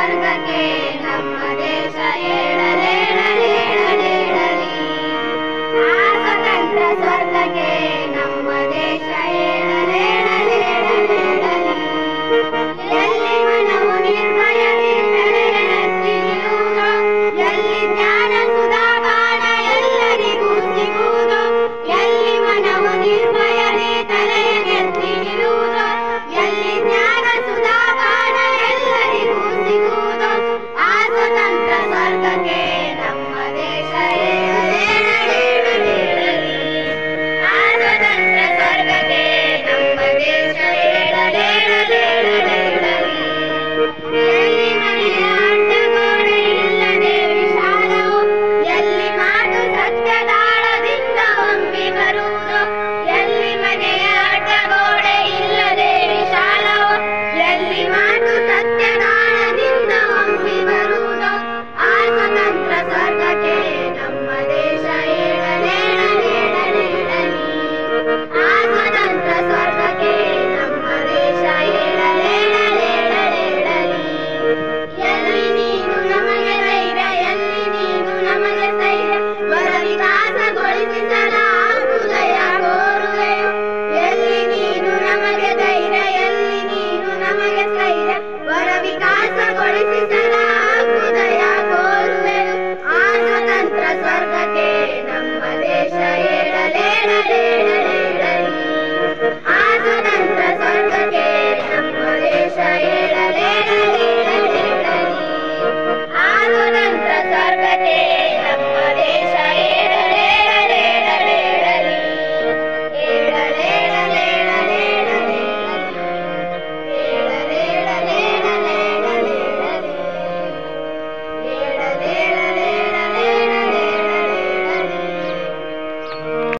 ಸ್ವರ್ಗಕ್ಕೆ ನಮ್ಮ ದೇಶ ಏಳಲೇಳಲೇಳಲೇಳಲಿ. ಆ ಸ್ವತಂತ್ರ ಸ್ವರ್ಗಕ್ಕೆ ನಮ್ಮ ದೇಶ ಏಳಲೇಳಲೇಳಲೇಳಲಿ. ಎಲ್ಲಿ ಮನವು ನಿರ್ಭಯದಿ ತಲೆಯೆತ್ತಿ ನಿಲ್ಲುವುದೋ, ಎಲ್ಲಿ ಜ್ಞಾನ ಸುಧಾ ಬಾಣ ಎಲ್ಲರಿಗೂ ಸಿಗುವುದೋ, ಎಲ್ಲಿ ಮನವು ನಿರ್ಭಯದಿ ತಲೆಯೆತ್ತಿ ನಿಲ್ಲುವುದೋ, ಎಲ್ಲಿ ಜ್ಞಾನ ಸುಧಾ ಬಾಣ ಎಲ್ಲರಿಗೂ ಸಿಗುವುದೋ, ಆ ಸ್ವತಂತ್ರ ಸ್ವರ್ಗಕ್ಕೆ ನಮ್ಮ ದೇಶ ಏಳಲೇಳಲೇಳಲಿ. ಆ ಸ್ವತಂತ್ರ ಸ್ವರ್ಗಕ್ಕೆ ನಮ್ಮ ದೇಶ ಏಳಲೇಳಲೇಳಲೇಳಲಿ. ಎಲ್ಲಿ ಮನೆಯ ಅಡ್ಡಗೋಡೆ ಇಲ್ಲದೆ ವಿಶಾಲವೋ, ಎಲ್ಲಿ ಮಾತು ಸತ್ಯದಾಳದಿಂದ ಹೊಮ್ಮಿ ಬರುವುದೋ, ಎಲ್ಲಿ ಮನೆಯ ಅಡ್ಡಗೋಡೆ ಇಲ್ಲದೆ ವಿಶಾಲವೋ, ಎಲ್ಲಿ ಮಾತು ಸತ್ಯದಾಳದಿಂದ ಹೊಮ್ಮಿ ಬರುವುದೋ, ಆ ಸ್ವತಂತ್ರ ಸ್ವರ್ಗಕ್ಕೆ ನಮ್ಮ ದೇಶ ಏಳಲೇಳಲೇಳಲೇಳಲಿ. ಆ ಸ್ವತಂತ್ರ ಸ್ವರ್ಗಕ್ಕೆ ನಮ್ಮ ದೇಶ ಏಳಲೇಳಲೇಳಲೇಳಲಿ. ಎಲ್ಲಿ ನೀನು ನಮಗೆ ಧೈರ್ಯ, ಎಲ್ಲಿ ನೀನು ನಮಗೆ ಸ್ಥೈರ್ಯ, ವರ ವಿಕಾಸಗೊಳಿಸಿಸಲ ಹೃದಯ ಕೋರುವೆಯೋ, ಎಲ್ಲಿ ನೀನು ನಮಗೆ ಧೈರ್ಯ, ಎಲ್ಲಿ ನೀನು ನಮಗೆ ಸ್ಥೈರ್ಯ, ವರ ವಿಕಾಸಗೊಳಿಸಿ